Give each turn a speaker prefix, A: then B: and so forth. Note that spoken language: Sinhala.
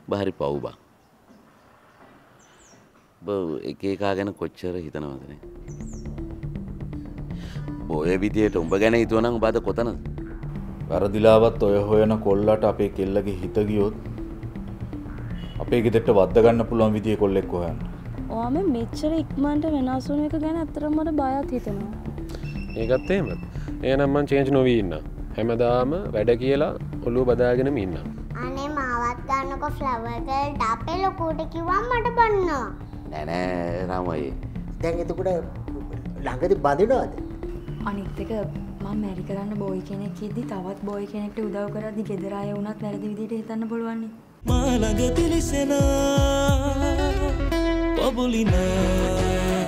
A: බහරි පව් බං. එක එකා ගැන කොච්චර හිතනවද නේ? ඔය විදියට උඹ ගැන හිතුවනම් උඹ අද කොතනද?
B: වැරදිලාවත් ඔය හොයන කොල්ලට අපේ කෙල්ලගේ හිත ගියොත් අපේ ගෙදරට වද්ද ගන්න පුළුවන් විදියේ කොල්ලෙක් හොයන්න.
C: ඔයාම මෙච්චර ඉක්මනට වෙනස් වුණ එක ගැන අතරම මට බයත් හිතෙනවා.
D: ඒකත් එහෙමද? එහෙනම් මං චේන්ජ් නොවි ඉන්නම්. හැමදාම වැඩ කියලා ඔළුව බදාගෙනම ඉන්නම්.
E: අනේ මාවත් ගන්නකො ෆ්ලවර් ගර්ල්ට අපේ ලොකුට කිව්වම මට බන්නවා.
A: නෑ නෑ රාමයි.
F: දැන් එතකොට ළඟදී බඳිනවද?
G: අනිත් එක මම මැරි කරන්න බොයි කෙනෙක් ඉද්දි තවත් බොයි කෙනෙක්ට උදව් කරද්දි ගෙදර අය වුණත් වැරදි විදිහට හිතන්න පුළුවන් නේ.
H: මා ළඟ තිලිසෙනා පොබුලිනා